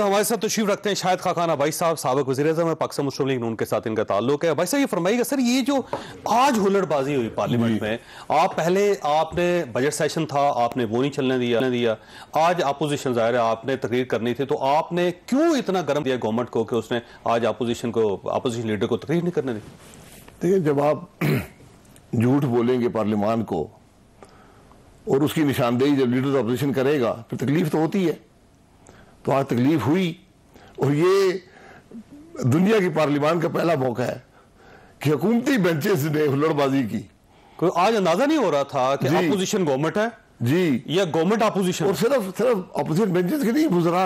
हमारे साथ तशरीफ रखते हैं शाहिद खान अबाई साहब, साबिक वज़ीर-ए-आज़म है, पाकिस्तान मुस्लिम लीग नून के साथ इनका ताल्लुक है। भाई साहब ये फरमाइएगा सर, ये जो आज हुल्लड़बाजी हुई पार्लियामेंट में, आप पहले आपने बजट सेशन था, आपने वो नहीं चलने दिया, आज अपोजिशन ज़ाहिर है आपने तकरीर करनी थी, तो आपने क्यों इतना गर्म दिया गवर्नमेंट को कि उसने आज अपोजिशन लीडर को तकरीर नहीं करने दी? देखिए, जब आप झूठ बोलेंगे पार्लियामान को और उसकी निशानदेही जब लीडर अपोजिशन करेगा तो तकलीफ तो होती है। तो आज तकलीफ हुई, और ये दुनिया की पार्लियामान का पहला मौका है कि हुकूमती बेंचेस ने हुल्लड़बाजी की। कोई आज अंदाजा नहीं हो रहा था कि अपोजिशन गवर्नमेंट है जी या गवर्नमेंट अपोजिशन, और सिर्फ अपोजिशन बेंचेस के नहीं, वुज़रा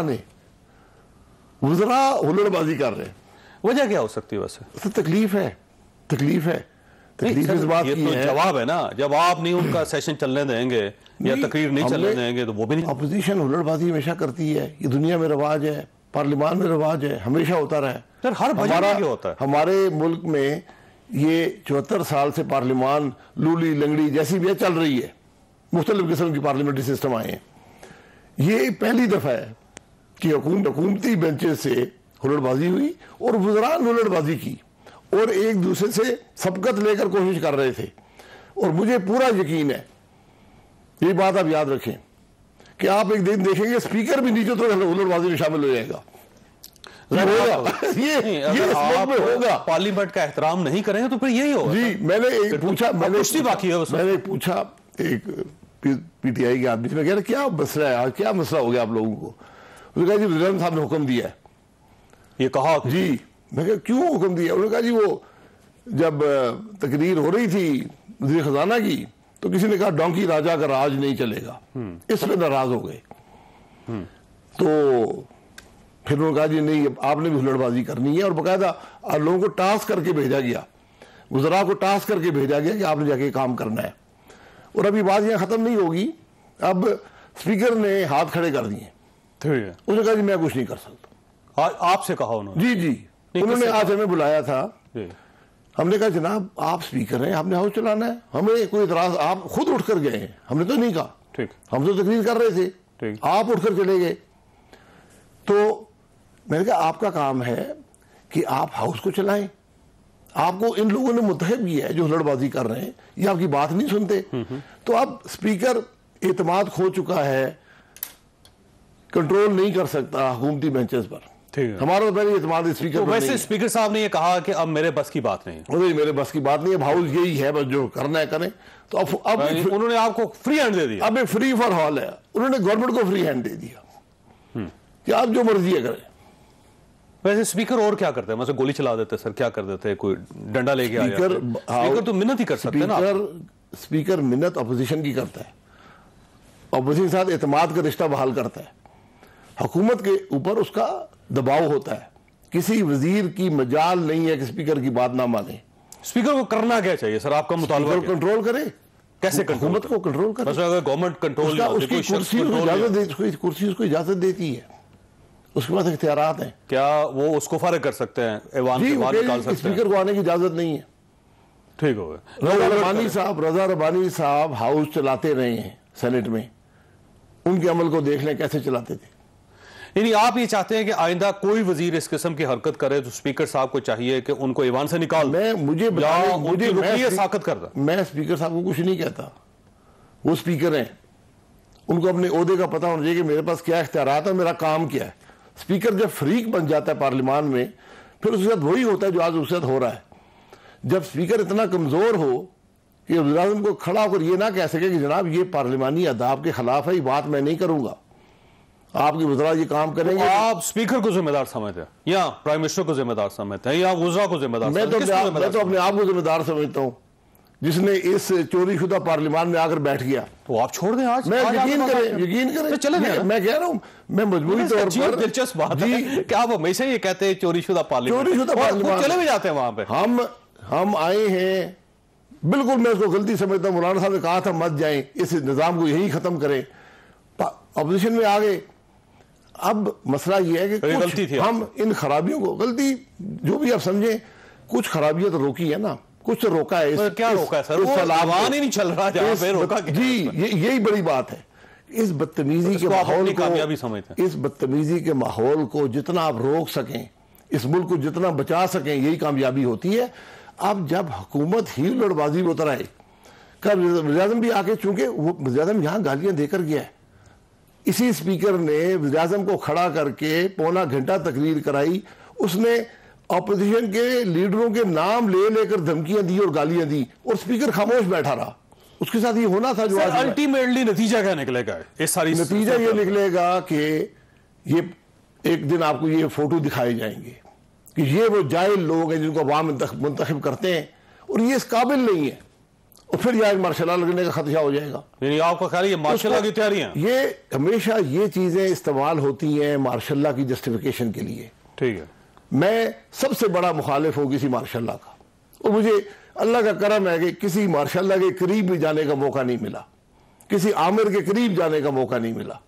हुल्लड़बाजी कर रहे हैं। वजह क्या हो सकती है? वैसे तकलीफ है इस बात की तो है। जवाब है ना, जब आप नहीं उनका सेशन चलने देंगे या तकरीर नहीं चलने देंगे तो वो भी नहीं। अपोजिशन हुल्लड़बाजी हमेशा करती है, ये दुनिया में रवाज है, पार्लियामान में रवाज है, हमेशा होता रहा है। सर हर बजट में होता है। हमारे मुल्क में ये 74 साल से पार्लियामान लूली लंगड़ी जैसी भी चल रही है, मुख्तलिफ किस्म की पार्लियामेंट्री सिस्टम आए हैं। ये पहली दफा है कि हुकूमती बेंचेस से हुल्लड़बाजी हुई और वज़रा ने हुल्लड़बाजी की और एक दूसरे से सबकत लेकर कोशिश कर रहे थे। और मुझे पूरा यकीन है, ये बात आप याद रखें, कि आप एक दिन देखेंगे स्पीकर भी नीचे तो हुल्लड़बाजी में शामिल हो जाएगा। ये होगा। पार्लियामेंट का एहतराम नहीं करेंगे तो फिर यही होगा। जी, मैंने पूछा एक पीटीआई के आदमी से, मैं कह रहा क्या मसला है आज, क्या मसला हो गया आप लोगों को? उसने कहा जी वज़ीर साहब ने हुक्म दिया है। ये कहा जी, मैं कहा क्यों हुक्म दिया? उन्होंने कहा जी वो जब तकरीर हो रही थी वज़ीर खजाना की तो किसी ने कहा डोंकी राजा का राज नहीं चलेगा, इस पे नाराज हो गए। तो फिर उन्होंने कहा जी नहीं, आपने भी हुल्लड़बाजी करनी है, और बाकायदा लोगों को टास्क करके भेजा गया, वज़रा को टास्क करके भेजा गया कि आपने जाके काम करना है। और अभी बात यहाँ खत्म नहीं होगी, अब स्पीकर ने हाथ खड़े कर दिए। उसने कहा जी मैं कुछ नहीं कर सकता। आपसे कहा उन्होंने? जी, उन्होंने आज हमें बुलाया था। हमने कहा जनाब आप स्पीकर हैं, आपने हाउस चलाना है, हमें कोई इतराज, आप खुद उठकर गए हैं, हमने तो नहीं कहा। ठीक, हम तो तकरीर कर रहे थे, आप उठकर चले गए। तो मैंने कहा आपका काम है कि आप हाउस को चलाएं, आपको इन लोगों ने मुतहब किया है जो हुल्लड़बाजी कर रहे हैं, ये आपकी बात नहीं सुनते। तो अब स्पीकर एतमाद खो चुका है, कंट्रोल नहीं कर सकता हुकूमती बेंचेस पर। हमारा पहले एतमाद स्पीकर। तो वैसे स्पीकर साहब ने ये कहा कि अब मेरे बस की बात नहीं है। मेरे बस की बात नहीं है, हाउस यही है, बस जो करना है करें। तो अब उन्होंने आपको फ्री हैंड दे दिया। अब फ्री फॉर ऑल है, उन्होंने गवर्नमेंट को फ्री हैंड दे दिया कि आप जो मर्जी है करें। वैसे स्पीकर और क्या करते हैं? मतलब गोली चला देते सर, क्या कर देते हैं? कोई डंडा लेके आ जाते हैं? स्पीकर तो मिन्नत ही कर सकते हैं ना। स्पीकर मिन्नत अपोजिशन की करता है, अपोजिशन के साथ एतमाद का रिश्ता बहाल करता है, हुकूमत के ऊपर उसका दबाव होता है। किसी वजीर की मजाल नहीं है कि स्पीकर की बात ना माने। स्पीकर को करना क्या चाहिए सर, आपका मुतालबा? कंट्रोल करे। कैसे? हुकूमत को कंट्रोल करे। अगर गवर्नमेंट कंट्रोल, उसकी कुर्सी उसको इजाजत देती है, उसके पास इख्तियारात हैं। क्या वो उसको फारिग कर सकते हैं? स्पीकर को आने की इजाजत नहीं है। ठीक हो गया। रजा रबानी साहब हाउस चलाते रहे हैं सेनेट में, उनके अमल को देख लें कैसे चलाते थे। यानी आप ये चाहते हैं कि आइंदा कोई वजीर इस किस्म की हरकत करे तो स्पीकर साहब को चाहिए कि उनको ईवान से निकाल। मुझे साकत कर दे। मैं स्पीकर साहब को कुछ नहीं कहता, वो स्पीकर हैं, उनको अपने ओहदे का पता होना चाहिए कि मेरे पास क्या इख्तियारात है, मेरा काम क्या है। स्पीकर जब फ्रीक बन जाता है पार्लियामान में, फिर उसके साथ वही होता है जो आज उसके साथ हो रहा है। जब स्पीकर इतना कमजोर हो कि वज़ीर आज़म को खड़ा होकर ये ना कह सके कि जनाब ये पार्लियामानी अदाब के खिलाफ है, ये बात मैं नहीं करूंगा, आपके वज़रा ये काम करेंगे। तो आप स्पीकर को जिम्मेदार समझते हैं या प्राइम मिनिस्टर को जिम्मेदार समझते हैं या वज़रा को जिम्मेदार? मैं तो अपने आप को जिम्मेदार समझता हूँ, जिसने इस चोरीशुदा पार्लियामान में आकर बैठ गया। तो आप छोड़ दें आज। मैं यकीन करें चले। मैं कह रहा हूँ, मैं मजबूरी तौर पर। दिलचस्प बात है कि आप हमेशा ये कहते हैं चोरीशुदा पार्लियामान, चले भी जाते हैं वहां पे। हम आए हैं, बिल्कुल मैं उसको गलती समझता हूँ। मौलाना साहब ने कहा था मत जाएं, इस निज़ाम को यही खत्म करें, अपोजिशन में आ गए। अब मसला ये है कि गलती थी, हम इन खराबियों को, गलती जो भी आप समझे, कुछ खराबियां तो रोकी है ना, कुछ तो रोका है। क्या रोका है सर? वो ही नहीं चल रहा जहां पे रोका। जी, यही बड़ी बात है इस बदतमीजी के इसको आप माहौल अपनी को, कामयाबी समझते हैं? इस बदतमीजी के माहौल को जितना आप रोक सकें, इस मुल्क को जितना बचा सकें, यही कामयाबी होती है। अब जब हुकूमत ही लड़बाजी में उतर आए, कल वज़ीर आज़म भी आके, चूंकि वो वज़ीर आज़म यहाँ गालियां देकर गया है, इसी स्पीकर ने वज़ीर आज़म को खड़ा करके पौना घंटा तकरीर कराई, उसने अपोजिशन के लीडरों के नाम ले लेकर धमकियां दी और गालियां दी, और स्पीकर खामोश बैठा रहा। उसके साथ ये होना था जो अल्टीमेटली नतीजा क्या निकलेगा इस सारी? नतीजा ये निकलेगा कि ये एक दिन आपको ये फोटो दिखाए जाएंगे कि ये वो जाहिल लोग हैं जिनको अवाम मुंतखब करते हैं और ये इस काबिल नहीं है, और फिर यहाँ मार्शल लॉ लगने का खदशा हो जाएगा। यानी आपका ख्याल ये मार्शल लॉ की तैयारियां? ये हमेशा ये चीजें इस्तेमाल होती हैं मार्शल लॉ की जस्टिफिकेशन के लिए। ठीक है, मैं सबसे बड़ा मुखालिफ हूँ किसी मार्शल लॉ का, और मुझे अल्लाह का करम है कि किसी मार्शल लॉ के करीब भी जाने का मौका नहीं मिला, किसी आमिर के करीब जाने का मौका नहीं मिला।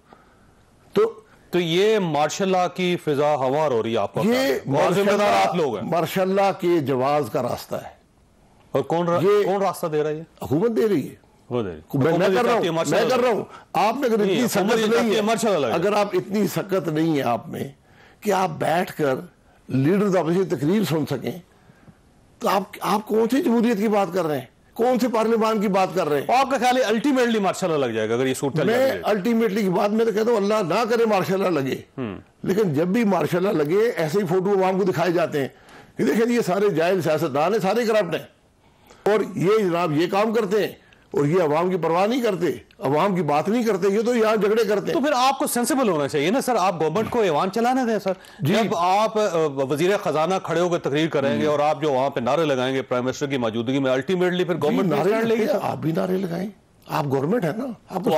तो ये मार्शल लॉ की फिजा हमार हो रही है आपका? ये जिम्मेदार आप लोग हैं। मार्शल लॉ के जवाज का रास्ता है, और कौन रास्ता दे रहा है? हुकूमत दे रही है। मैं कर रहा हूं। आप में अगर इतनी सकत नहीं है, अगर आप इतनी सकत नहीं है आप में कि आप बैठकर लीडर अपनी तकरीर सुन सकें, तो आप कौन सी जमहूरियत की बात कर रहे हैं, कौन से पार्लियामान की बात कर रहे हैं? आपका ख्याल है अल्टीमेटली मार्शल लॉ लग जाएगा अगर ये सूरत? मैं अल्टीमेटली की बात मैं तो कहता हूं अल्लाह ना करे मार्शल लॉ लगे, लेकिन जब भी मार्शल लॉ लगे ऐसे ही फोटो अवाम को दिखाए जाते हैं कि देखिए ये सारे जाहिल सियासतदान है, सारे करप्ट हैं, और ये जनाब ये काम करते हैं, और ये अवाम की परवाह नहीं करते, अवाम की बात नहीं करते, ये तो यहाँ झगड़े करते हैं। तो फिर आपको सेंसिबल होना चाहिए ना सर, आप गवर्नमेंट को ऐवान चलाने दें सर। जब आप वजीर खजाना खड़े होकर तकरीर करेंगे और आप जो वहां पे नारे लगाएंगे प्राइम मिनिस्टर की मौजूदगी में, अल्टीमेटली फिर गवर्नमेंट नारे लेगी। आप भी नारे लगाएं, आप गवर्नमेंट है ना, आपको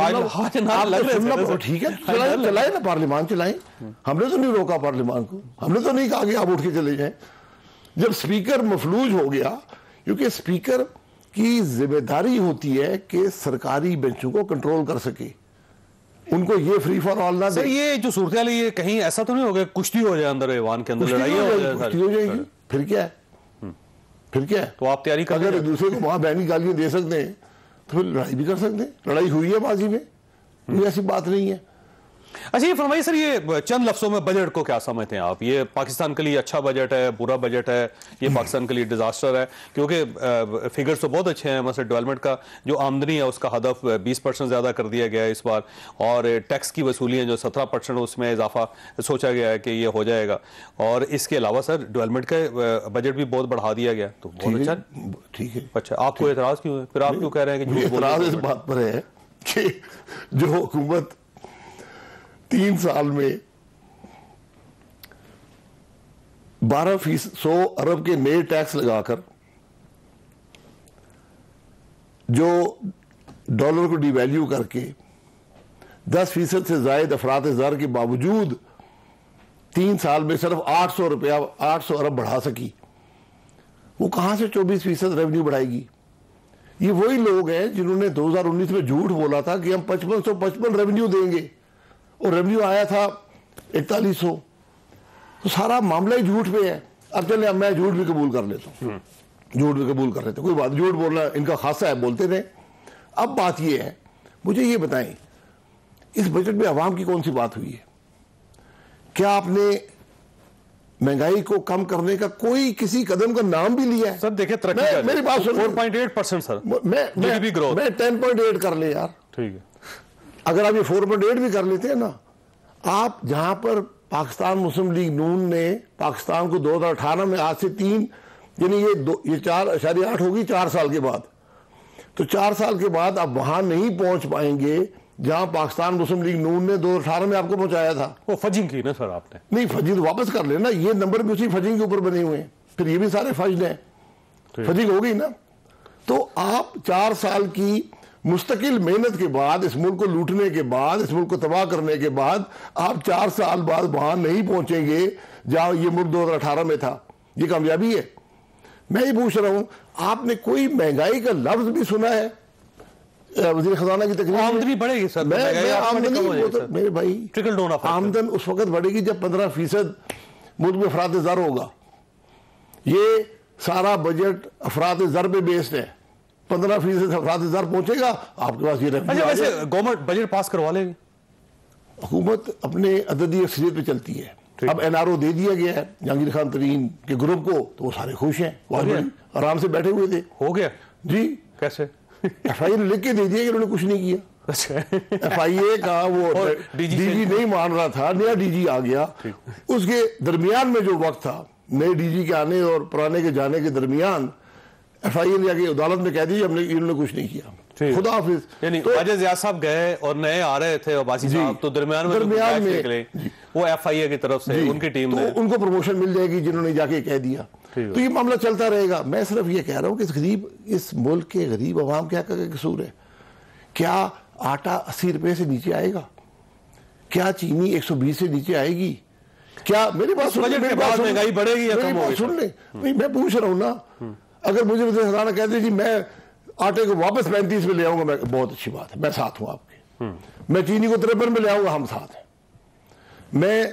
ठीक है, चलाए ना, पार्लियामान चलाएं। हमने तो नहीं रोका पार्लियामान को, हमने तो नहीं कहा कि आप उठ के चले जाएं। जब स्पीकर मफलूज हो गया, क्योंकि स्पीकर की जिम्मेदारी होती है कि सरकारी बेंचों को कंट्रोल कर सके, उनको ये फ्री फॉर ऑल ना दे। ये जो सूरत है, ये कहीं ऐसा तो नहीं हो गया कुश्ती हो जाए अंदर ऐवान के अंदर, लड़ाई हो जाएगी, फिर क्या है? फिर क्या है? तो आप तैयारी कर, अगर एक दूसरे को वहां बहनी गालियां दे सकते हैं तो फिर लड़ाई भी कर सकते हैं। लड़ाई हुई है बाजी में, कोई ऐसी बात नहीं है। अच्छा ये फरमाइए सर, ये चंद लफ्जों में बजट को क्या समझते हैं आप? ये पाकिस्तान के लिए अच्छा बजट है, बुरा बजट है, ये पाकिस्तान के लिए डिजास्टर है? क्योंकि फिगर्स तो बहुत अच्छे हैं, मतलब डेवलपमेंट का जो आमदनी है उसका हदफ 20% ज़्यादा कर दिया गया है इस बार, और टैक्स की वसूलियाँ जो 17% उसमें इजाफा सोचा गया है कि ये हो जाएगा, और इसके अलावा सर डेवलपमेंट का बजट भी बहुत बढ़ा दिया गया, तो बहुत अच्छा। ठीक है, अच्छा आपको एतराज़ क्यों है फिर? आप क्यों कह रहे हैं कि एतराज़ इस बात पर है कि जो हुकूमत 3 साल में 100 अरब के नए टैक्स लगाकर, जो डॉलर को डिवैल्यू करके 10% से ज्यादा अफरात ज़र के बावजूद 3 साल में सिर्फ 800 अरब बढ़ा सकी, वो कहां से 24% रेवेन्यू बढ़ाएगी? ये वही लोग हैं जिन्होंने 2019 में झूठ बोला था कि हम 5555 रेवेन्यू देंगे, और रेवेन्यू आया था 4100। तो सारा मामला ही झूठ पे है। अब चले, अब मैं झूठ भी कबूल कर लेता हूं, झूठ भी कबूल कर लेते, कोई बात, झूठ बोलना इनका खासा है, बोलते रहे। अब बात ये है, मुझे ये बताएं इस बजट में आवाम की कौन सी बात हुई है? क्या आपने महंगाई को कम करने का कोई किसी कदम का नाम भी लिया है? सर देखिए तरक्की, मेरी बात सुनो, 4.8% सर, मैं 10.8 कर ले यार, ठीक है। अगर आप ये 4.8 भी कर लेते हैं ना, आप जहां पर पाकिस्तान मुस्लिम लीग नून ने पाकिस्तान को 2018 में, आज से 3 यानी ये 4.8 होगी 4 साल के बाद, तो 4 साल के बाद आप वहां नहीं पहुंच पाएंगे जहां पाकिस्तान मुस्लिम लीग नून ने 2018 में आपको पहुंचाया था। वो फजिंग की ना सर आपने? नहीं, फजिंग वापस कर लेना, ये नंबर भी उसी फजिंग के ऊपर बने हुए हैं, फिर ये भी सारे फज्ड हैं, फजिंग हो गई ना। तो आप 4 साल की मुस्तकिल मेहनत के बाद, इस मुल्क को लूटने के बाद, इस मुल्क को तबाह करने के बाद, आप 4 साल बाद वहां नहीं पहुंचेंगे जहां ये मुल्क 2018 में था। ये कामयाबी है? मैं ये पूछ रहा हूं, आपने कोई महंगाई का लफ्ज भी सुना है वज़ीर खजाना की तकरीर? आमदनी बढ़ेगी सर, मेरे भाई, ट्रिकल डाउन आमदन उस वक्त बढ़ेगी जब 15% मुल्क में अफरात ज़र होगा। ये सारा बजट अफरात ज़र पे बेस्ड है, 15% अफराद पहुंचेगा आपके पास ये अच्छा, वैसे गवर्नमेंट बजट पास करवा लेगी? हुकूमत अपने अददी अक्सरियत पे चलती है। अब एनआरओ दे दिया गया है जहांगीर खान तरीन के ग्रुप को, तो वो सारे खुश हैं, आराम से बैठे हुए थे। हो गया जी। कैसे? FIA ने लिख के दे दिया कि उन्होंने कुछ नहीं किया। FIA का वो डीजी नहीं मान रहा था, नया डीजी आ गया, उसके दरमियान में जो वक्त था नए डीजी के आने और पुराने के जाने के दरमियान FIA ने आगे अदालत में कह दी हमने इन्होंने कुछ नहीं किया, खुदा हाफिज। यानी वाजिद ज़िया साहब गए और नए आ रहे थे अब्बासी साहब, तो दरमियान में वो FIA की तरफ से उनकी टीम ने, उनको प्रमोशन मिल जाएगी जिन्होंने जाके कह दिया। तो ये मामला चलता रहेगा। मैं सिर्फ ये कह रहा हूँ कि इस मुल्क के गरीब अवाम क्या कसूर है? क्या आटा 80 रुपए से नीचे आएगा? क्या चीनी 120 से नीचे आएगी? क्या मेरी बात सुन, महंगाई बढ़ेगी या कम होगी? सुन ले, मैं पूछ रहा हूँ ना, अगर मुझे वज़ीर ख़ज़ाना कहते जी मैं आटे को वापस 35 में ले आऊंगा, मैं बहुत अच्छी बात है, मैं साथ हूं आपके। मैं चीनी को 53 में ले आऊंगा, हम साथ हैं। मैं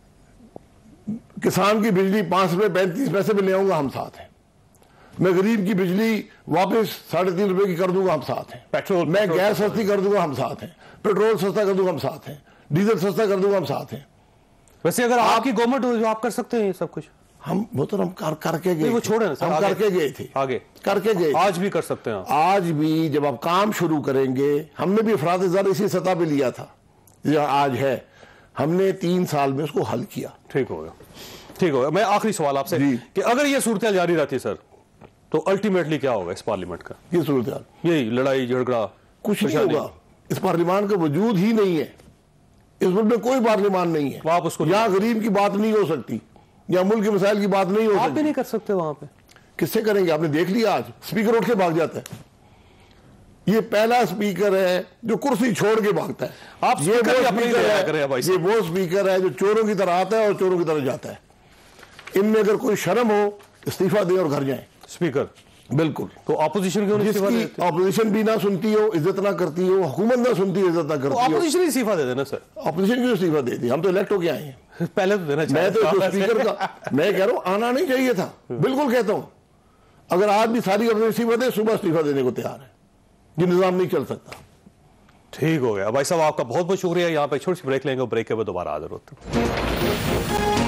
किसान की बिजली 5 रुपए 35 पैसे में ले आऊंगा, हम साथ हैं। मैं गरीब की बिजली वापस 3.5 रुपए की कर दूंगा, हम साथ हैं। पेट्रोल मैं गैस सस्ती कर दूंगा, हम साथ हैं। पेट्रोल सस्ता कर दूंगा, हम साथ हैं। डीजल सस्ता कर दूंगा, हम साथ हैं। वैसे अगर आपकी गवर्नमेंट हो जो आप कर सकते हैं ये सब कुछ? हम वो तो हम करके गए, वो छोड़े ना, हम करके गए थे, आगे करके गए, आज भी कर सकते हैं। आज भी जब आप काम शुरू करेंगे, हमने भी अफराद-ए-ज़र इसी सतह पे लिया था जो आज है, हमने 3 साल में उसको हल किया। ठीक हो गया, ठीक हो गया। मैं आखिरी सवाल आपसे कि अगर ये सूरत जारी रहती सर, तो अल्टीमेटली क्या होगा इस पार्लियामेंट का? ये सूरत यही लड़ाई झगड़ा कुछ नहीं होगा। इस पार्लियामान का वजूद ही नहीं है, इस मुल्क में कोई पार्लियामान नहीं है। आप उसको यहाँ गरीब की बात नहीं हो सकती, या मुल्क के मसाइल की बात नहीं हो सकती। आप भी नहीं कर सकते वहां पे, किससे करेंगे? आपने देख लिया, आज स्पीकर उठ के भाग जाता है। ये पहला स्पीकर है जो कुर्सी छोड़ के भागता है। आप ये वो स्पीकर है जो चोरों की तरह आता है और चोरों की तरह जाता है। इनमें अगर कोई शर्म हो, इस्तीफा दें और घर जाएं। स्पीकर बिल्कुल। तो ऑपोजिशन क्यों नहीं इस्तीफा देती? ऑपोजिशन भी ना सुनती हो, इज्जत ना करती हो, हुकूमत ना सुनती हो, इज्जत ना करती हो, ऑपोजिशन ही इस्तीफा दे देना सर। ऑपोजिशन क्यों इस्तीफा देती? हम तो इलेक्ट होके आए हैं, पहले तो देना चाहिए। मैं तो स्पीकर का मैं कह रहा हूं आना नहीं चाहिए था, बिल्कुल कहता हूं। अगर आज भी सारी ऑपोजिशन इस्तीफा दे, सुबह इस्तीफा देने को तैयार है। ये निजाम नहीं चल सकता। ठीक हो गया भाई साहब, आपका बहुत बहुत शुक्रिया। यहाँ पे छोटी सी ब्रेक लेंगे, ब्रेक के बाद दोबारा हाजिर होते हैं।